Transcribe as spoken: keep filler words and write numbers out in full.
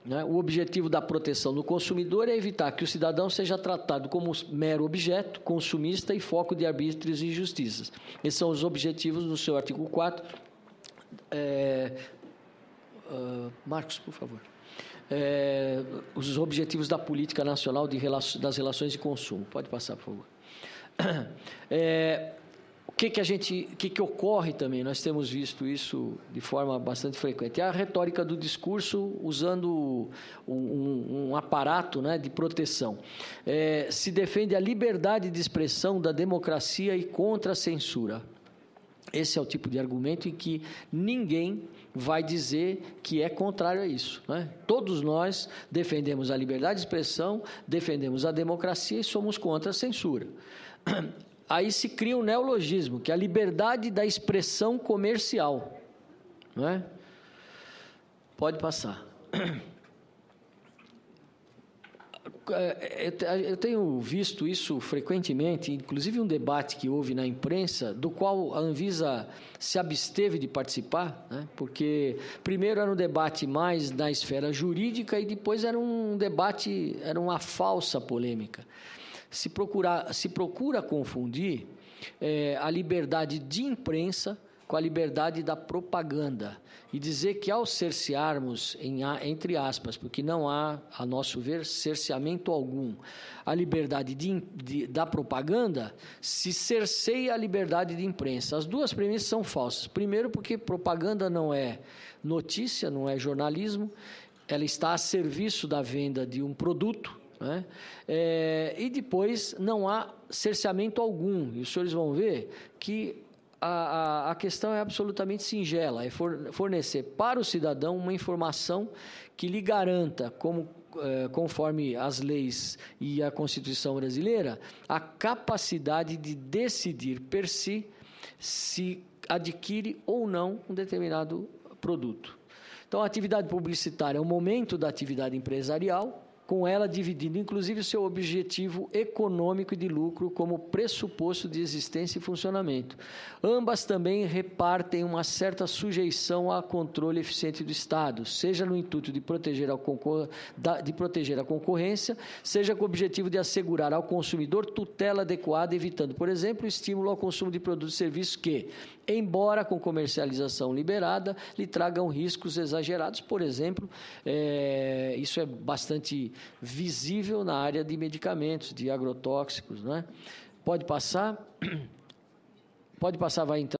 né? O objetivo da proteção do consumidor é evitar que o cidadão seja tratado como mero objeto, consumista e foco de arbítrios e injustiças. Esses são os objetivos do seu artigo quatro. É, uh, Marcos, por favor. É, os objetivos da Política Nacional de relações, das Relações de Consumo. Pode passar, por favor. É, o que que a gente, o que que ocorre também, nós temos visto isso de forma bastante frequente, é a retórica do discurso usando um, um, um aparato, né, de proteção. É, se defende a liberdade de expressão da democracia e contra a censura. Esse é o tipo de argumento em que ninguém vai dizer que é contrário a isso, né? Todos nós defendemos a liberdade de expressão, defendemos a democracia e somos contra a censura. Aí se cria um neologismo, que é a liberdade da expressão comercial, não é? Pode passar. Eu tenho visto isso frequentemente, inclusive um debate que houve na imprensa, do qual a Anvisa se absteve de participar, né? Porque primeiro era um debate mais na esfera jurídica e depois era um debate, era uma falsa polêmica. Se, procurar, se procura confundir é, a liberdade de imprensa com a liberdade da propaganda e dizer que ao cercearmos, em, entre aspas, porque não há, a nosso ver, cerceamento algum, a liberdade de, de, da propaganda, se cerceia a liberdade de imprensa. As duas premissas são falsas. Primeiro, porque propaganda não é notícia, não é jornalismo, ela está a serviço da venda de um produto, né? É, e depois não há cerceamento algum. E os senhores vão ver que a, a, a questão é absolutamente singela, é fornecer para o cidadão uma informação que lhe garanta, como, é, conforme as leis e a Constituição brasileira, a capacidade de decidir per si se adquire ou não um determinado produto. Então, a atividade publicitária é o momento da atividade empresarial, com ela dividindo, inclusive, o seu objetivo econômico e de lucro como pressuposto de existência e funcionamento. Ambas também repartem uma certa sujeição a controle eficiente do Estado, seja no intuito de proteger, ao concor... de proteger a concorrência, seja com o objetivo de assegurar ao consumidor tutela adequada, evitando, por exemplo, o estímulo ao consumo de produtos e serviços que, embora com comercialização liberada, lhe tragam riscos exagerados. Por exemplo, é... isso é bastante visível na área de medicamentos, de agrotóxicos, não é? Pode passar? Pode passar, vai entrar.